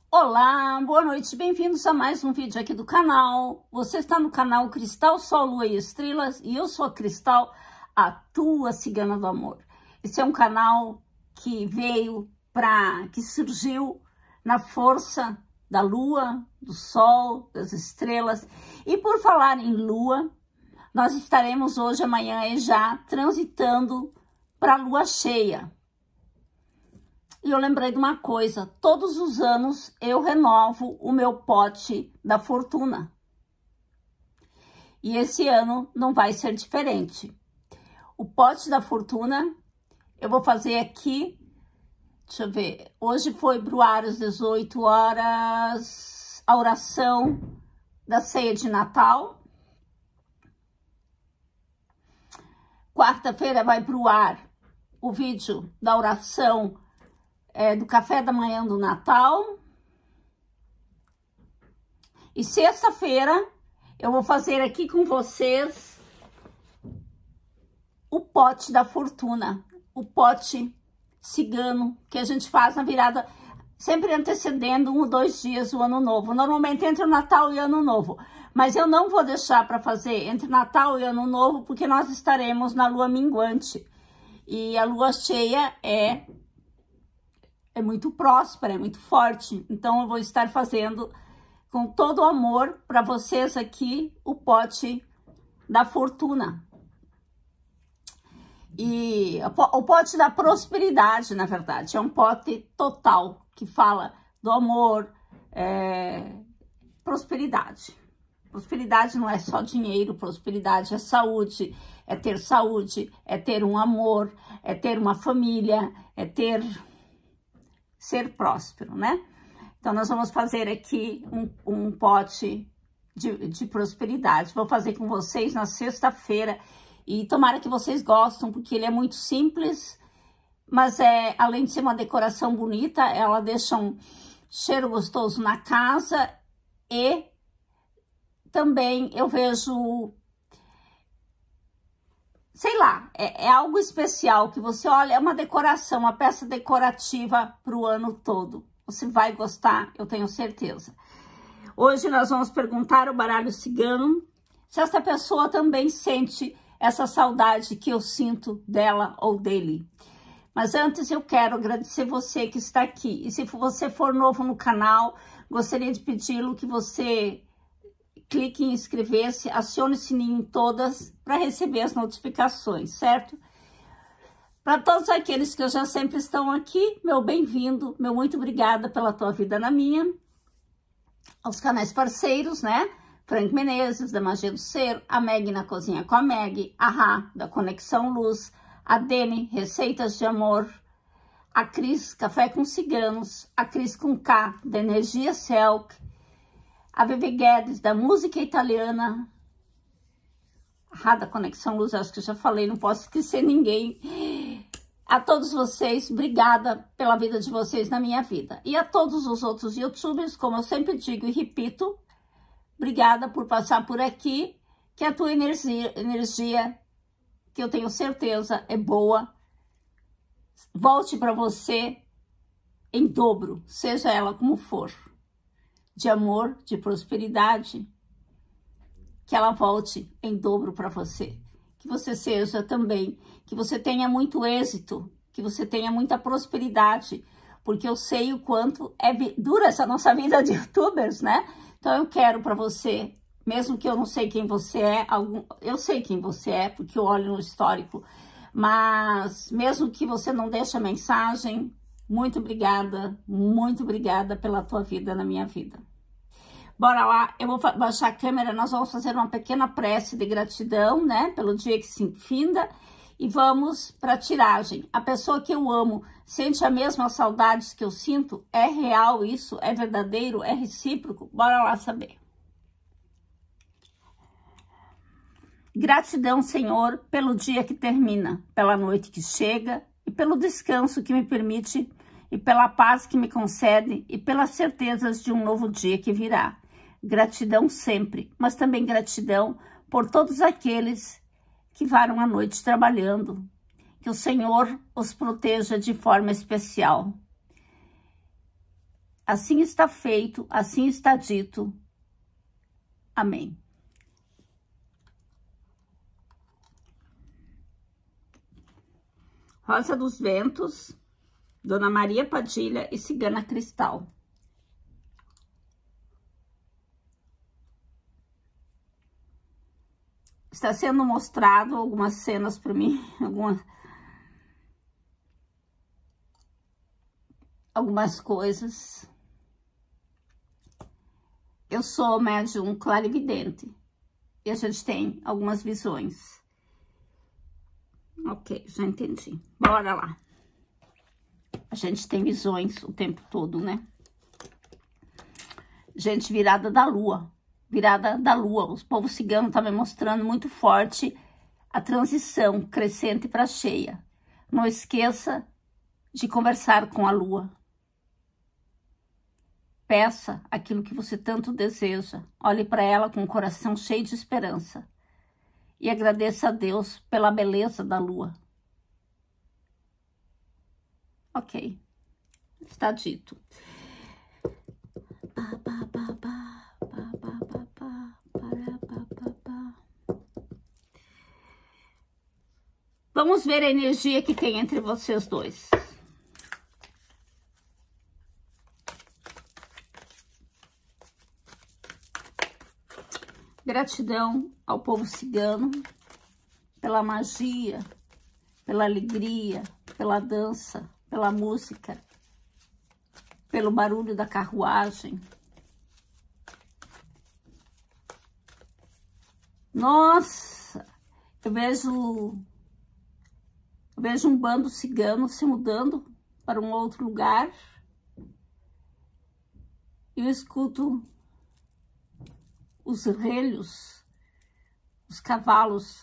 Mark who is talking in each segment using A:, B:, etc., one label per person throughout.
A: Olá, boa noite, bem-vindos a mais um vídeo aqui do canal. Você está no canal Cristal, Sol, Lua e Estrelas e eu sou a Cristal, a tua cigana do amor. Esse é um canal que que surgiu na força da Lua, do Sol, das estrelas. E por falar em Lua, nós estaremos hoje, amanhã e já transitando para a Lua cheia. E eu lembrei de uma coisa, todos os anos eu renovo o meu pote da fortuna. E esse ano não vai ser diferente. O pote da fortuna, eu vou fazer aqui, deixa eu ver, hoje foi Bruar às 18 horas, a oração da ceia de Natal. Quarta-feira vai Bruar o vídeo da oração do café da manhã do Natal. E sexta-feira eu vou fazer aqui com vocês o pote da fortuna, o pote cigano que a gente faz na virada, sempre antecedendo 1 ou 2 dias o ano novo. Normalmente entre o Natal e o Ano Novo, mas eu não vou deixar para fazer entre Natal e Ano Novo porque nós estaremos na lua minguante e a lua cheia é muito próspera, é muito forte. Então eu vou estar fazendo com todo o amor para vocês aqui o pote da fortuna. E o pote da prosperidade, na verdade, é um pote total que fala do amor, prosperidade. Prosperidade não é só dinheiro, prosperidade é saúde, é ter um amor, é ter uma família, ser próspero, né? Então, nós vamos fazer aqui um pote de prosperidade. Vou fazer com vocês na sexta-feira e tomara que vocês gostem, porque ele é muito simples, mas além de ser uma decoração bonita, ela deixa um cheiro gostoso na casa e também eu vejo, sei lá, é algo especial que você olha, é uma decoração, uma peça decorativa para o ano todo. Você vai gostar, eu tenho certeza. Hoje nós vamos perguntar ao baralho cigano se essa pessoa também sente essa saudade que eu sinto dela ou dele. Mas antes eu quero agradecer você que está aqui. E se você for novo no canal, gostaria de pedi-lo que você clique em inscrever-se, acione o sininho em todas para receber as notificações, certo? Para todos aqueles que já sempre estão aqui, meu bem-vindo, meu muito obrigada pela tua vida na minha. Aos canais parceiros, né? Frank Menezes, da Magia do Ser, a Meg na Cozinha com a Meg, a Rá, da Conexão Luz, a Deni, Receitas de Amor, a Cris, Café com Ciganos, a Cris com K, da Energia Selk, a Vivi Guedes, da música italiana, a da Conexão Luz, acho que eu já falei, não posso esquecer ninguém. A todos vocês, obrigada pela vida de vocês na minha vida. E a todos os outros youtubers, como eu sempre digo e repito, obrigada por passar por aqui, que a tua energia, que eu tenho certeza é boa, volte para você em dobro, seja ela como for. De amor, de prosperidade, que ela volte em dobro para você. Que você seja também, que você tenha muito êxito, que você tenha muita prosperidade, porque eu sei o quanto dura essa nossa vida de youtubers, né? Então eu quero para você, mesmo que eu não sei quem você é, eu sei quem você é, porque eu olho no histórico, mas mesmo que você não deixe a mensagem, muito obrigada pela tua vida na minha vida. Bora lá, eu vou baixar a câmera, nós vamos fazer uma pequena prece de gratidão, né? Pelo dia que se finda e vamos para a tiragem. A pessoa que eu amo sente a mesma saudade que eu sinto? É real isso? É verdadeiro? É recíproco? Bora lá saber. Gratidão, Senhor, pelo dia que termina, pela noite que chega e pelo descanso que me permite e pela paz que me concede e pelas certezas de um novo dia que virá. Gratidão sempre, mas também gratidão por todos aqueles que varam a noite trabalhando. Que o Senhor os proteja de forma especial. assim está feito, assim está dito. Amém. Rosa dos Ventos, Dona Maria Padilha e Cigana Cristal. Está sendo mostrado algumas cenas para mim, algumas coisas. Eu sou médium clarividente e a gente tem algumas visões. Ok, já entendi. Bora lá. A gente tem visões o tempo todo, né? Gente, virada da lua. Virada da lua. Os povos ciganos estão me mostrando muito forte a transição crescente para cheia. Não esqueça de conversar com a lua. Peça aquilo que você tanto deseja. Olhe para ela com o coração cheio de esperança. E agradeça a Deus pela beleza da lua. Ok. Está dito. Vamos ver a energia que tem entre vocês dois. Gratidão ao povo cigano pela magia, pela alegria, pela dança, pela música, pelo barulho da carruagem. Nossa, eu vejo um bando cigano se mudando para um outro lugar e eu escuto os relhos, os cavalos,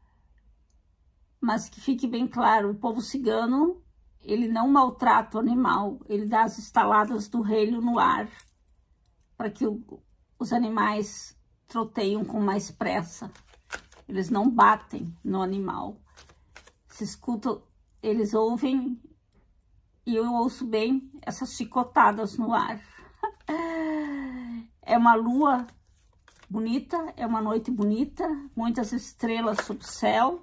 A: mas que fique bem claro, o povo cigano, ele não maltrata o animal, ele dá as estaladas do relho no ar, para que os animais troteiam com mais pressa, eles não batem no animal, se escuta, eles ouvem, e eu ouço bem essas chicotadas no ar. É uma lua bonita, é uma noite bonita, muitas estrelas sob o céu.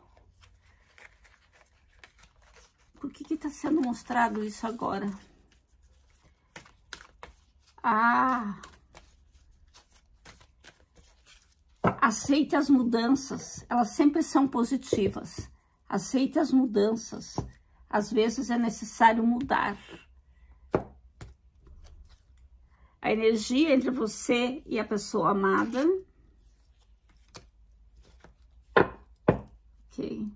A: Por que está sendo mostrado isso agora? Ah! Aceite as mudanças, elas sempre são positivas. Aceite as mudanças, às vezes é necessário mudar. A energia entre você e a pessoa amada. Ok.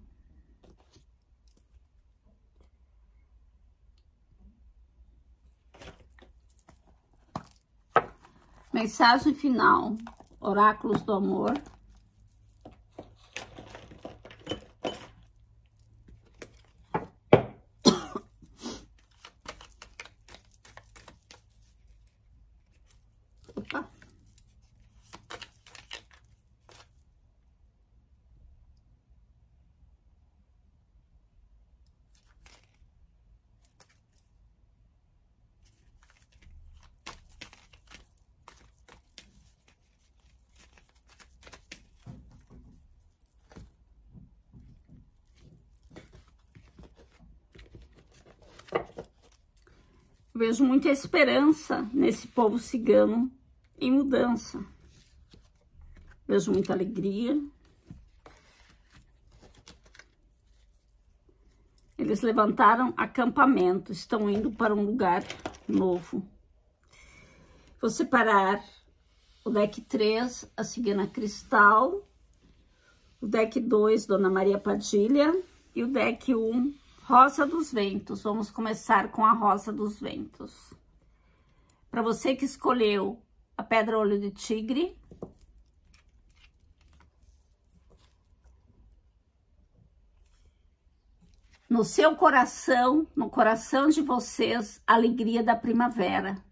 A: Mensagem final. Oráculos do amor. Opa. Vejo muita esperança nesse povo cigano em mudança. Vejo muita alegria. Eles levantaram acampamento, estão indo para um lugar novo. Vou separar o deck 3, a Cigana Cristal, o deck 2, Dona Maria Padilha, e o deck 1, Rosa dos Ventos. Vamos começar com a Rosa dos Ventos. Para você que escolheu a Pedra Olho de Tigre, no seu coração, no coração de vocês, a alegria da primavera.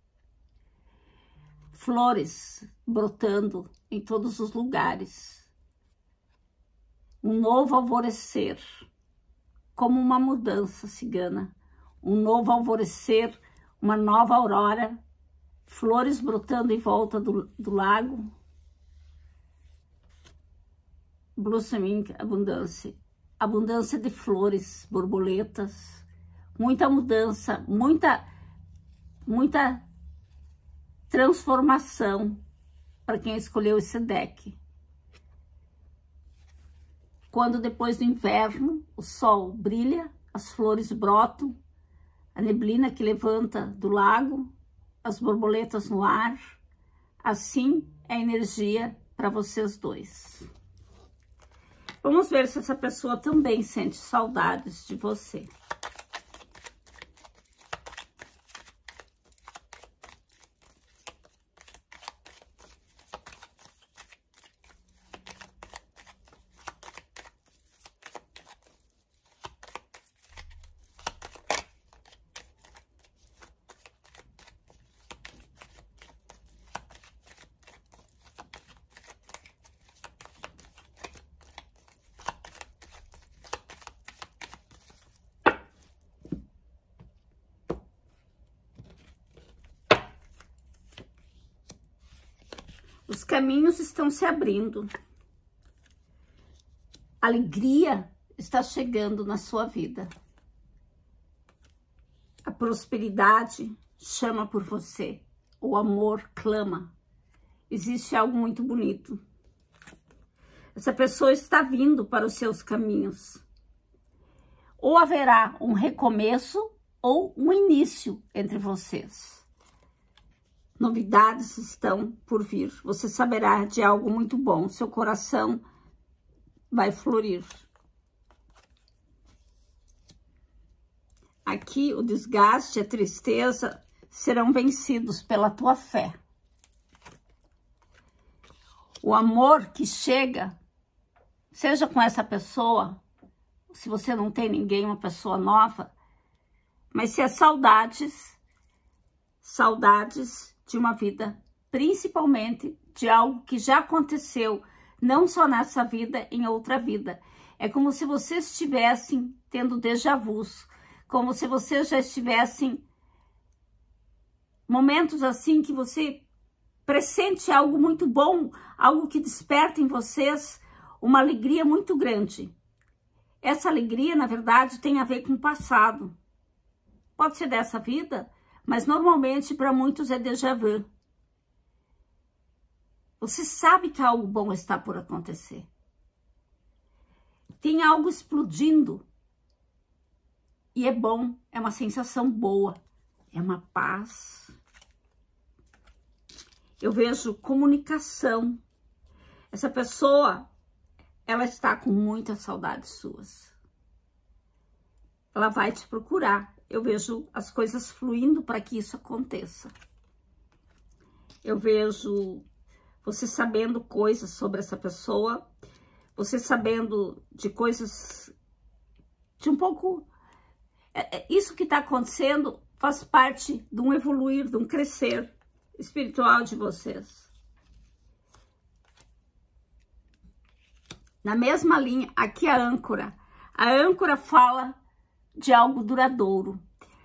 A: Flores brotando em todos os lugares. Um novo alvorecer, como uma mudança cigana. Um novo alvorecer, uma nova aurora, flores brotando em volta do lago, blossoming, abundância, abundância de flores, borboletas, muita mudança, muita transformação para quem escolheu esse deck. Quando depois do inverno o sol brilha, as flores brotam, a neblina que levanta do lago, as borboletas no ar, assim é a energia para vocês dois. Vamos ver se essa pessoa também sente saudades de você. Os caminhos estão se abrindo. Alegria está chegando na sua vida. A prosperidade chama por você. O amor clama. Existe algo muito bonito. Essa pessoa está vindo para os seus caminhos. Ou haverá um recomeço ou um início entre vocês. Novidades estão por vir. Você saberá de algo muito bom. Seu coração vai florir. Aqui o desgaste e a tristeza serão vencidos pela tua fé. O amor que chega, seja com essa pessoa, se você não tem ninguém, uma pessoa nova, mas se é saudades de uma vida, principalmente de algo que já aconteceu, não só nessa vida, em outra vida. É como se vocês estivessem tendo déjà vus, como se vocês já estivessem momentos assim que você pressente algo muito bom, algo que desperta em vocês uma alegria muito grande. Essa alegria, na verdade, tem a ver com o passado. Pode ser dessa vida, mas normalmente para muitos é déjà vu. Você sabe que algo bom está por acontecer. Tem algo explodindo. E é bom, é uma sensação boa, é uma paz. Eu vejo comunicação. Essa pessoa, ela está com muitas saudades suas. Ela vai te procurar. Eu vejo as coisas fluindo para que isso aconteça. Eu vejo você sabendo coisas sobre essa pessoa, você sabendo de coisas de um pouco... Isso que está acontecendo faz parte de um evoluir, de um crescer espiritual de vocês. Na mesma linha, aqui a âncora. A âncora fala de algo duradouro.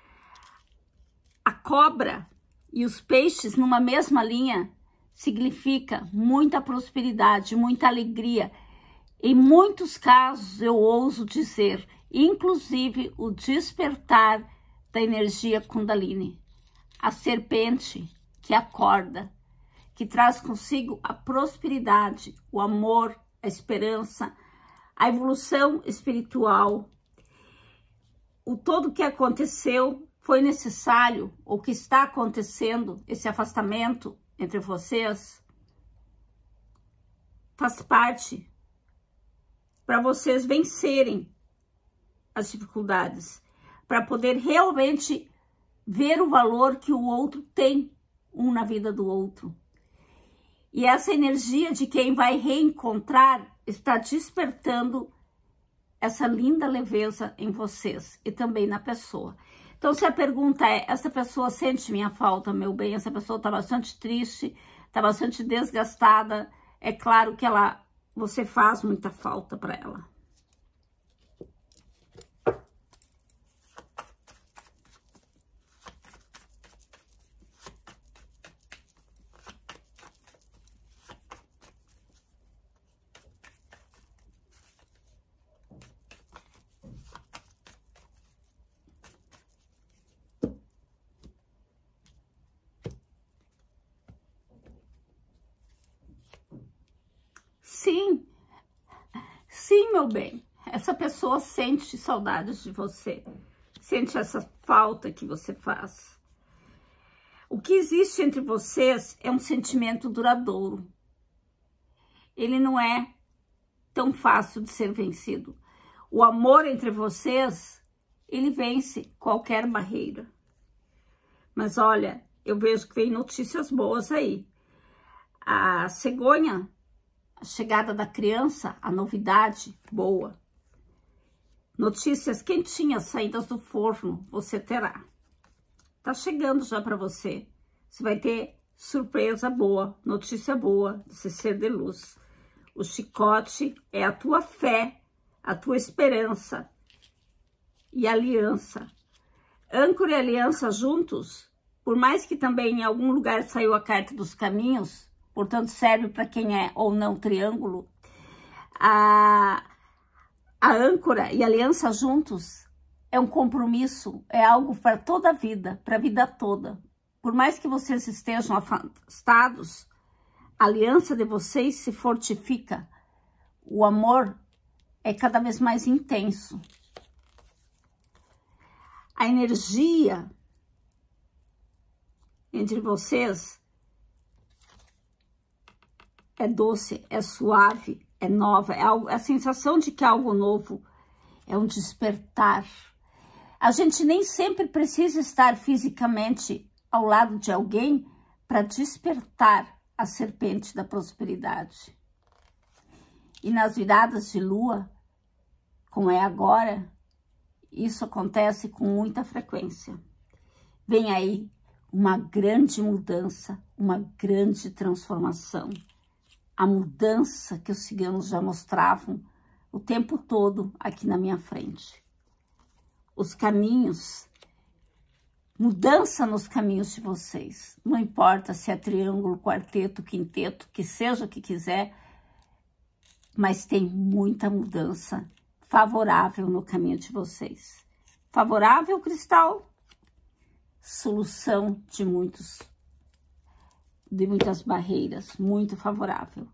A: A cobra e os peixes numa mesma linha significa muita prosperidade, muita alegria. Em muitos casos, eu ouso dizer, inclusive o despertar da energia Kundalini. A serpente que acorda, que traz consigo a prosperidade, o amor, a esperança, a evolução espiritual. O todo que aconteceu foi necessário, o que está acontecendo, esse afastamento entre vocês, faz parte para vocês vencerem as dificuldades, para poder realmente ver o valor que o outro tem, um na vida do outro. E essa energia de quem vai reencontrar está despertando essa linda leveza em vocês e também na pessoa. Então, se a pergunta é, essa pessoa sente minha falta, meu bem, essa pessoa está bastante triste, está bastante desgastada, é claro que você faz muita falta para ela. Sim, meu bem, essa pessoa sente saudades de você, sente essa falta que você faz. O que existe entre vocês é um sentimento duradouro. Ele não é tão fácil de ser vencido. O amor entre vocês, ele vence qualquer barreira. Mas olha, eu vejo que vem notícias boas aí. A cegonha, a chegada da criança, a novidade boa. Notícias quentinhas, saídas do forno, você terá. Tá chegando já para você. Você vai ter surpresa boa, notícia boa, de ser de luz. O chicote é a tua fé, a tua esperança e aliança. Âncora e aliança juntos, por mais que também em algum lugar saiu a carta dos caminhos, portanto serve para quem é ou não triângulo, a âncora e a aliança juntos é um compromisso, é algo para toda a vida, para a vida toda. Por mais que vocês estejam afastados, a aliança de vocês se fortifica. O amor é cada vez mais intenso. A energia entre vocês é doce, é suave, é nova, é a sensação de que é algo novo, é um despertar. A gente nem sempre precisa estar fisicamente ao lado de alguém para despertar a serpente da prosperidade. E nas viradas de lua, como é agora, isso acontece com muita frequência. Vem aí uma grande mudança, uma grande transformação. A mudança que os ciganos já mostravam o tempo todo aqui na minha frente. Os caminhos, mudança nos caminhos de vocês. Não importa se é triângulo, quarteto, quinteto, que seja o que quiser, mas tem muita mudança favorável no caminho de vocês. Favorável, cristal? Solução de muitas barreiras, muito favorável.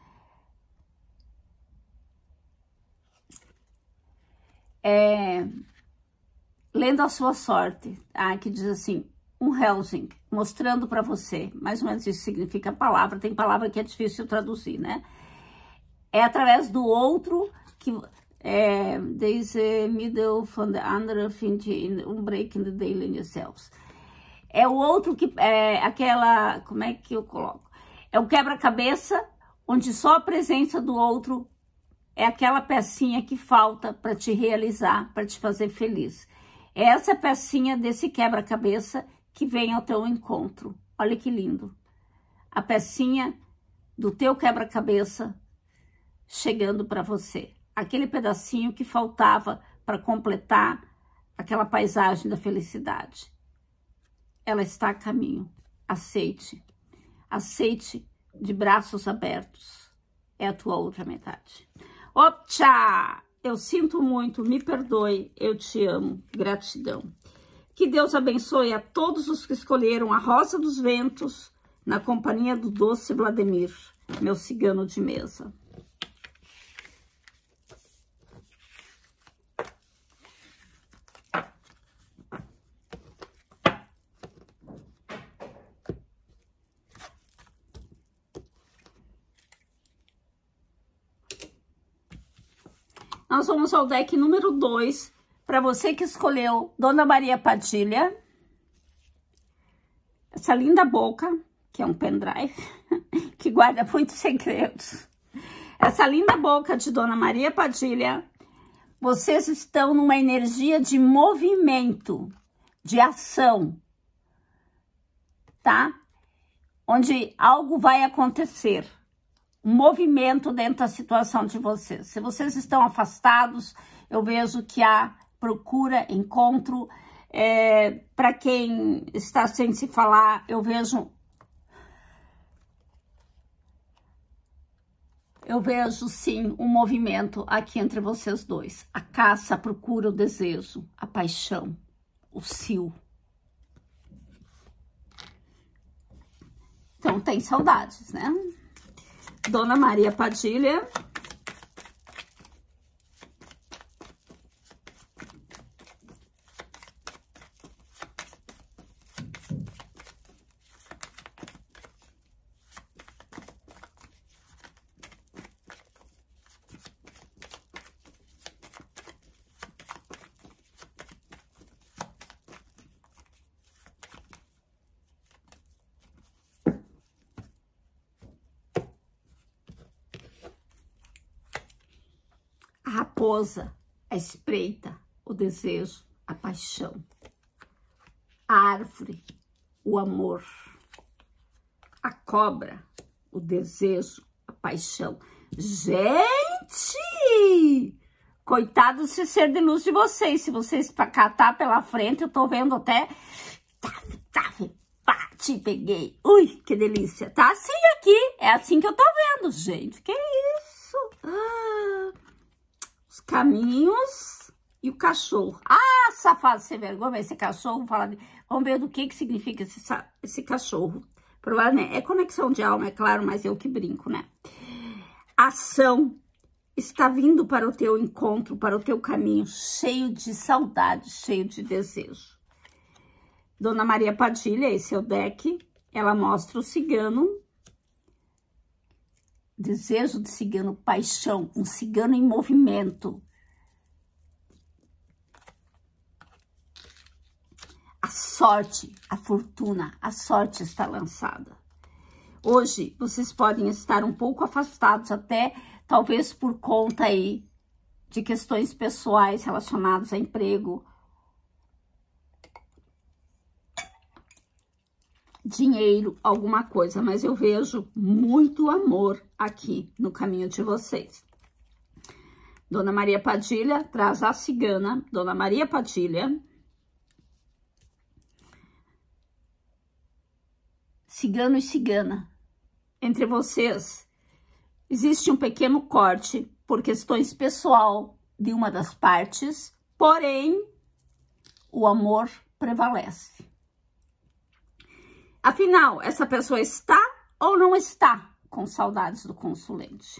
A: Lendo a sua sorte, que diz assim, um Helsing, mostrando para você, mais ou menos isso significa a palavra, tem palavra que é difícil traduzir, né? É através do outro que there's a middle from the under in break in the daily yourselves. É o outro que é aquela, como é que eu coloco? É o quebra-cabeça, onde só a presença do outro é aquela pecinha que falta para te realizar, para te fazer feliz. É essa pecinha desse quebra-cabeça que vem ao teu encontro. Olha que lindo. A pecinha do teu quebra-cabeça chegando para você. Aquele pedacinho que faltava para completar aquela paisagem da felicidade. Ela está a caminho. Aceite. Aceite de braços abertos. É a tua outra metade. Optcha! Eu sinto muito, me perdoe, eu te amo. Gratidão. Que Deus abençoe a todos os que escolheram a Rosa dos Ventos na companhia do doce Vladimir, meu cigano de mesa. Nós vamos ao deck número 2, para você que escolheu Dona Maria Padilha. Essa linda boca, que é um pendrive, que guarda muitos segredos. Essa linda boca de Dona Maria Padilha, vocês estão numa energia de movimento, de ação, tá? Onde algo vai acontecer. Um movimento dentro da situação de vocês. Se vocês estão afastados, eu vejo que há procura, encontro. Para quem está sem se falar, eu vejo sim um movimento aqui entre vocês dois. A caça, a procura, o desejo, a paixão, o cio. Então tem saudades, né? Dona Maria Padilha. raposa, a espreita, o desejo, a paixão. A árvore, o amor. A cobra, o desejo, a paixão. Gente! Coitado desse ser de luz de vocês. Se vocês catar pela frente, eu tô vendo até... Pá, te peguei. Ui, que delícia. Tá assim aqui. É assim que eu tô vendo, gente. Que isso? Ah, os caminhos e o cachorro. Ah, safado, sem vergonha, esse cachorro. Vamos ver do que significa esse cachorro. Provavelmente é conexão de alma, é claro, mas eu que brinco, né? Ação está vindo para o teu encontro, para o teu caminho, cheio de saudade, cheio de desejo. Dona Maria Padilha, esse é o deck, ela mostra o cigano, desejo de cigano, paixão, um cigano em movimento. A sorte, a fortuna, a sorte está lançada. Hoje, vocês podem estar um pouco afastados, até talvez por conta aí de questões pessoais relacionadas a emprego, dinheiro, alguma coisa, mas eu vejo muito amor aqui no caminho de vocês. Dona Maria Padilha traz a cigana, Dona Maria Padilha. Cigano e cigana, entre vocês existe um pequeno corte por questões pessoal de uma das partes, porém o amor prevalece. Afinal, essa pessoa está ou não está com saudades do consulente?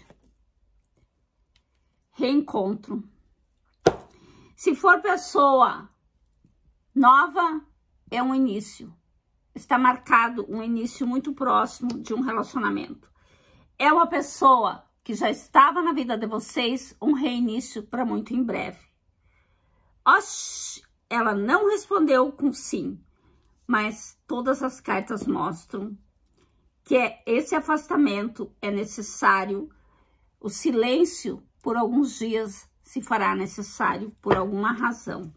A: Reencontro. Se for pessoa nova, é um início. Está marcado um início muito próximo de um relacionamento. É uma pessoa que já estava na vida de vocês, um reinício para muito em breve. Oxi, ela não respondeu com sim, mas todas as cartas mostram que esse afastamento é necessário. O silêncio por alguns dias se fará necessário por alguma razão.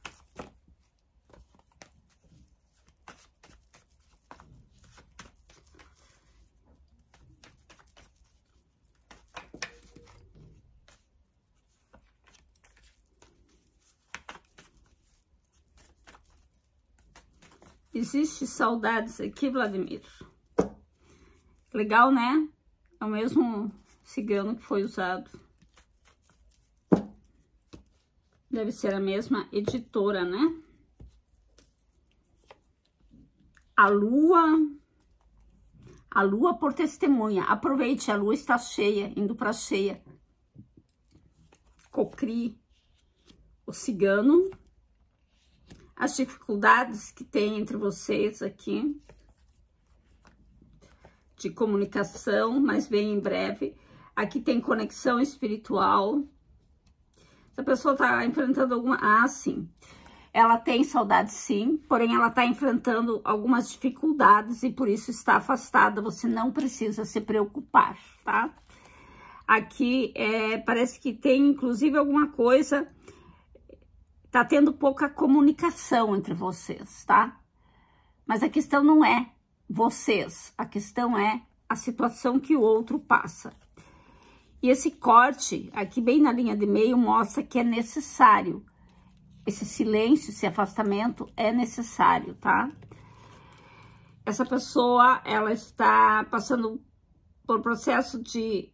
A: Existe saudades aqui, Vladimir? Legal, né? É o mesmo cigano que foi usado. Deve ser a mesma editora, né? A lua por testemunha. Aproveite, a lua está cheia, indo para cheia. Cocri, o cigano. As dificuldades que tem entre vocês aqui, de comunicação, mas bem em breve. Aqui tem conexão espiritual. Se a pessoa tá enfrentando alguma... Ah, sim. Ela tem saudade, sim, porém ela tá enfrentando algumas dificuldades e por isso está afastada. Você não precisa se preocupar, tá? Aqui, parece que tem, inclusive, alguma coisa... Tá tendo pouca comunicação entre vocês, tá? Mas a questão não é vocês, a questão é a situação que o outro passa. E esse corte, aqui bem na linha de meio, mostra que é necessário. Esse silêncio, esse afastamento é necessário, tá? Essa pessoa, ela está passando por processo de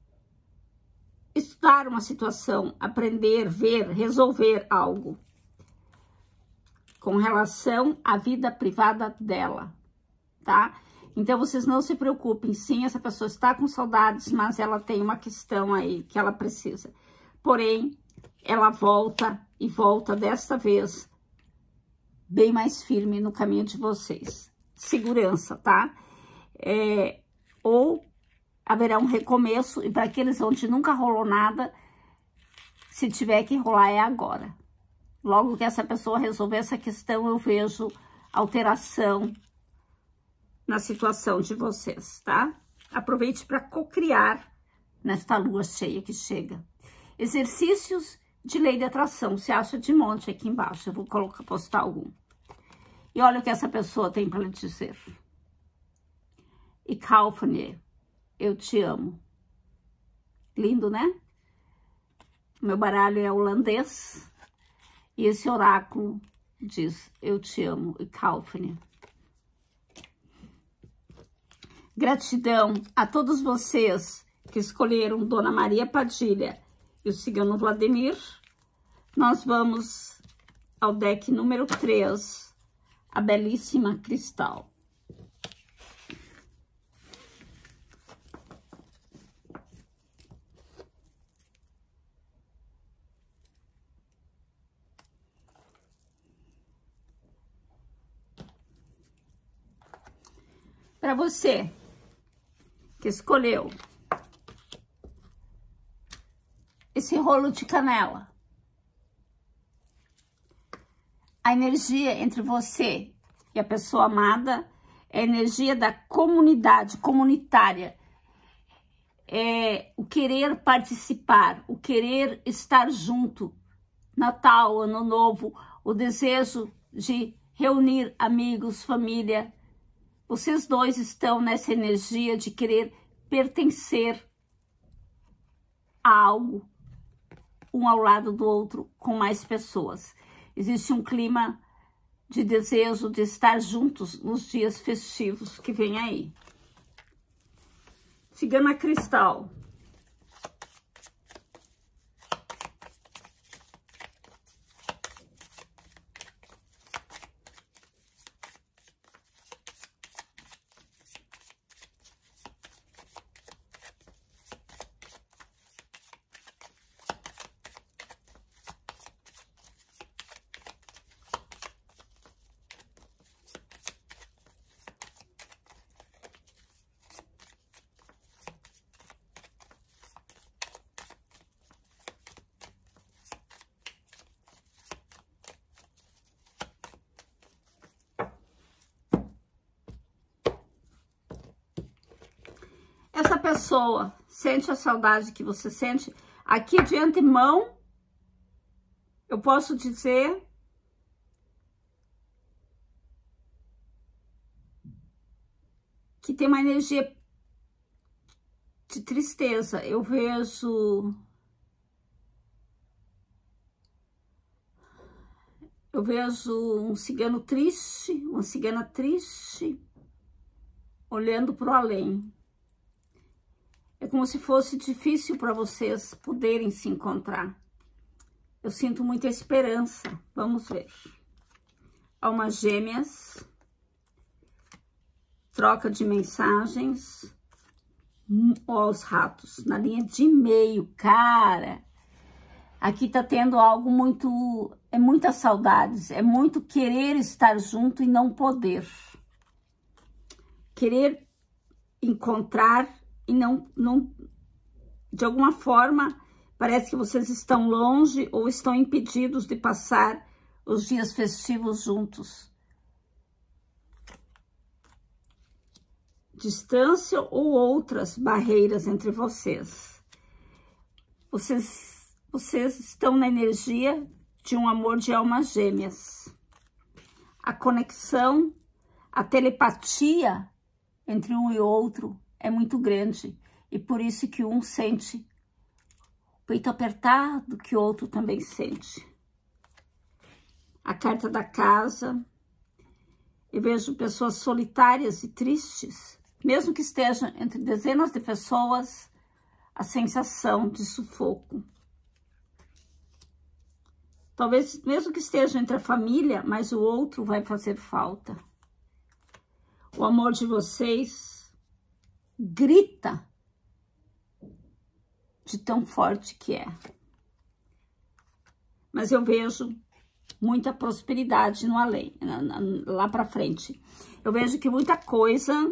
A: estudar uma situação, aprender, ver, resolver algo com relação à vida privada dela, tá? Então, vocês não se preocupem, sim, essa pessoa está com saudades, mas ela tem uma questão aí que ela precisa. Porém, ela volta e volta desta vez bem mais firme no caminho de vocês. Segurança, tá? Ou haverá um recomeço, e para aqueles onde nunca rolou nada, se tiver que rolar é agora. Logo que essa pessoa resolver essa questão, eu vejo alteração na situação de vocês, tá? Aproveite para cocriar nesta lua cheia que chega. Exercícios de lei de atração. Você acha de monte aqui embaixo. Eu vou postar algum. E olha o que essa pessoa tem para lhe dizer. E Kaufmann, eu te amo. Lindo, né? Meu baralho é holandês. E esse oráculo diz, eu te amo. E Kaufmann. Gratidão a todos vocês que escolheram Dona Maria Padilha e o cigano Vladimir. Nós vamos ao deck número 3, a belíssima Cristal. Para você que escolheu esse rolo de canela, a energia entre você e a pessoa amada é a energia da comunidade, comunitária, é o querer participar, o querer estar junto, Natal, Ano Novo, o desejo de reunir amigos, família. Vocês dois estão nessa energia de querer pertencer a algo, um ao lado do outro, com mais pessoas. Existe um clima de desejo de estar juntos nos dias festivos que vem aí. Cigana Cristal. Essa pessoa sente a saudade que você sente. Aqui de antemão, eu posso dizer que tem uma energia de tristeza. Eu vejo um cigano triste, uma cigana triste, olhando para o além. É como se fosse difícil para vocês poderem se encontrar. Eu sinto muita esperança. Vamos ver. Almas gêmeas. Troca de mensagens. Ó, os ratos. Na linha de meio, cara. Aqui tá tendo algo muito... É muitas saudades. É muito querer estar junto e não poder. Querer encontrar... E não, de alguma forma, parece que vocês estão longe ou estão impedidos de passar os dias festivos juntos. Distância ou outras barreiras entre vocês. Vocês estão na energia de um amor de almas gêmeas. A conexão, a telepatia entre um e outro é muito grande, e por isso que um sente o peito apertado, que o outro também sente. A carta da casa, eu vejo pessoas solitárias e tristes, mesmo que estejam entre dezenas de pessoas, a sensação de sufoco. Talvez mesmo que estejam entre a família, mas o outro vai fazer falta. O amor de vocês grita de tão forte que é. Mas eu vejo muita prosperidade no além, lá pra frente. Eu vejo que muita coisa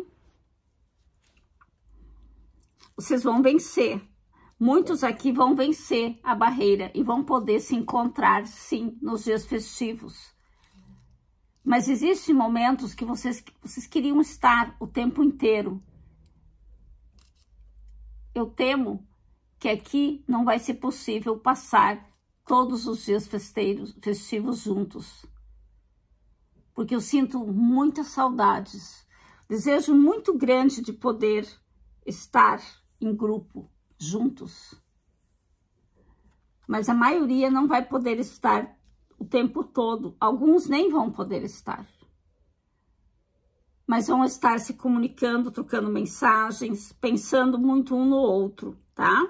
A: vocês vão vencer. Muitos aqui vão vencer a barreira e vão poder se encontrar, sim, nos dias festivos. Mas existem momentos que vocês queriam estar o tempo inteiro. Eu temo que aqui não vai ser possível passar todos os dias festivos juntos. Porque eu sinto muitas saudades, desejo muito grande de poder estar em grupo, juntos. Mas a maioria não vai poder estar o tempo todo, alguns nem vão poder estar. Mas vão estar se comunicando, trocando mensagens, pensando muito um no outro, tá?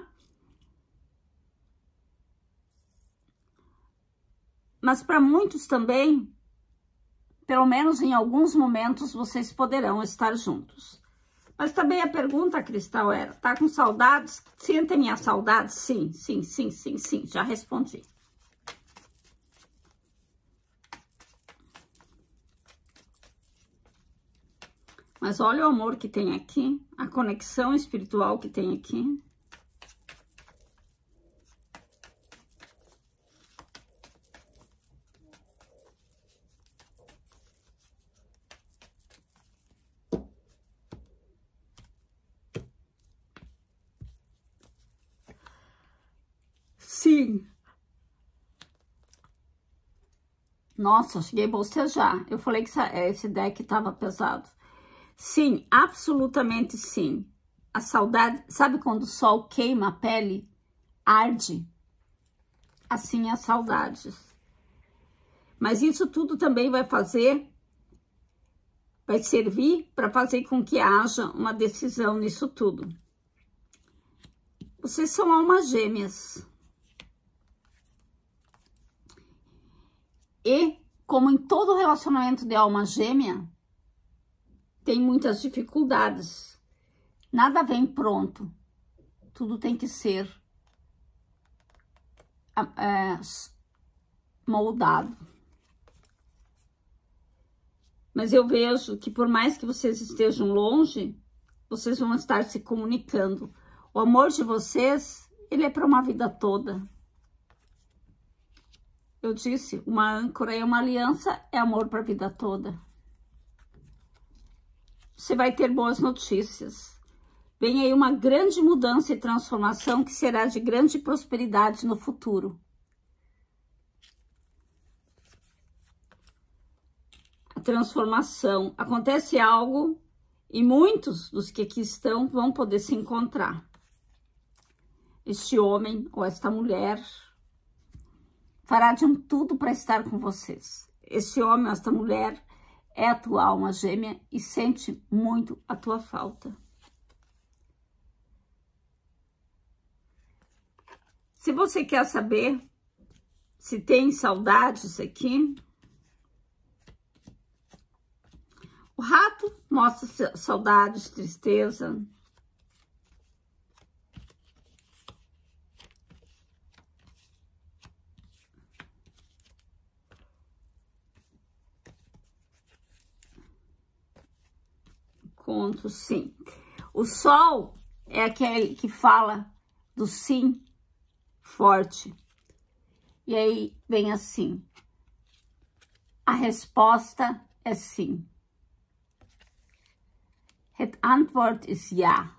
A: Mas para muitos também, pelo menos em alguns momentos, vocês poderão estar juntos. Mas também a pergunta, Cristal, era, tá com saudades? Sentem minha saudade? Sim, sim, sim, sim, sim, já respondi. Mas olha o amor que tem aqui, a conexão espiritual que tem aqui. Sim. Nossa, cheguei a bocejar. Eu falei que esse deck estava pesado. Sim, absolutamente sim. A saudade, sabe quando o sol queima a pele? Arde. Assim as saudades. Mas isso tudo também vai servir para fazer com que haja uma decisão nisso tudo. Vocês são almas gêmeas. E, como em todo relacionamento de alma gêmea, tem muitas dificuldades. Nada vem pronto. Tudo tem que ser moldado. Mas eu vejo que por mais que vocês estejam longe, vocês vão estar se comunicando. O amor de vocês, ele é para uma vida toda. Eu disse, uma âncora e uma aliança é amor para a vida toda. Você vai ter boas notícias. Vem aí uma grande mudança e transformação que será de grande prosperidade no futuro. A transformação. Acontece algo e muitos dos que aqui estão vão poder se encontrar. Este homem ou esta mulher fará de tudo para estar com vocês. Este homem ou esta mulher é a tua alma gêmea e sente muito a tua falta. Se você quer saber se tem saudades aqui, o rato mostra saudades, tristeza. Conto, sim. O sol é aquele que fala do sim forte. E aí vem assim. A resposta é sim. Het antwoord is ja.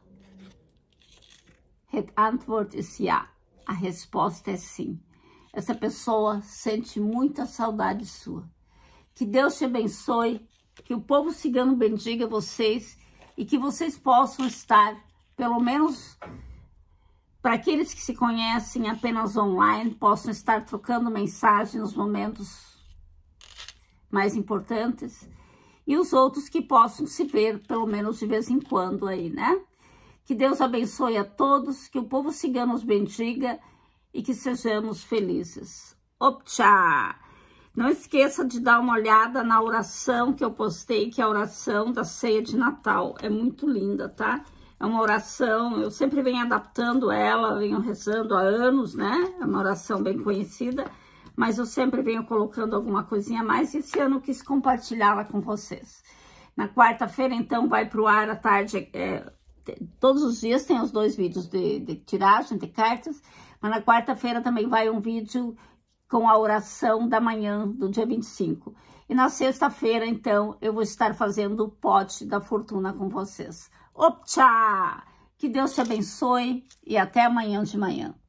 A: Het antwoord is ja. A resposta é sim. Essa pessoa sente muita saudade sua. Que Deus te abençoe. Que o povo cigano bendiga vocês e que vocês possam estar, pelo menos para aqueles que se conhecem apenas online, possam estar trocando mensagem nos momentos mais importantes e os outros que possam se ver, pelo menos de vez em quando aí, né? Que Deus abençoe a todos, que o povo cigano os bendiga e que sejamos felizes. Optcha! Não esqueça de dar uma olhada na oração que eu postei, que é a oração da ceia de Natal. É muito linda, tá? É uma oração, eu sempre venho adaptando ela, venho rezando há anos, né? É uma oração bem conhecida, mas eu sempre venho colocando alguma coisinha a mais. E esse ano eu quis compartilhá-la com vocês. Na quarta-feira, então, vai para o ar à tarde. Todos os dias tem os 2 vídeos de tiragem de cartas, mas na quarta-feira também vai um vídeo com a oração da manhã do dia 25. E na sexta-feira, então, eu vou estar fazendo o pote da fortuna com vocês. Optcha! Que Deus te abençoe e até amanhã de manhã.